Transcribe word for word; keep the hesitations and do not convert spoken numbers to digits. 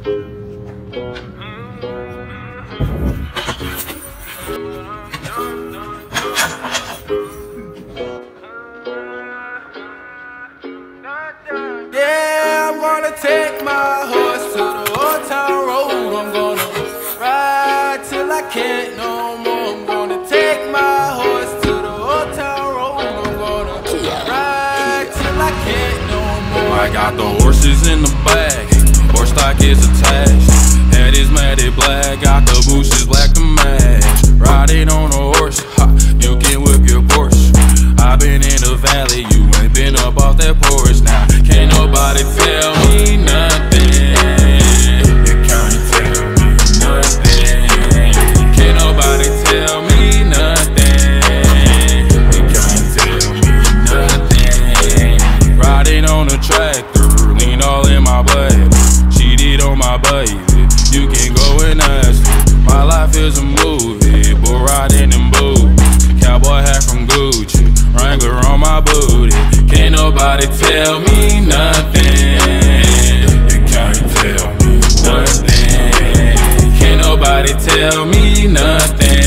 Yeah, I'm gonna take my horse to the old town road. I'm gonna ride till I can't no more. I'm gonna take my horse to the old town road. I'm gonna ride till I can't no more. I got the horses in the bag, horse stock is attached. Head is matted black, got the bushes black to match. Riding on a horse, ha, you can whip your Porsche. I been in the valley, you ain't been up off that porch. Now can't nobody tell me nothing. You can't tell me nothing. Can't nobody tell me nothing. You can't tell me nothing. Riding on a tractor, lean all in my blood. Cheated on my baby, you can go and ask her. My life is a movie, bull riding in boots. Cowboy hat from Gucci, Wrangler on my booty. Can't nobody tell me nothing. You can't tell me nothing. Can't nobody tell me nothing.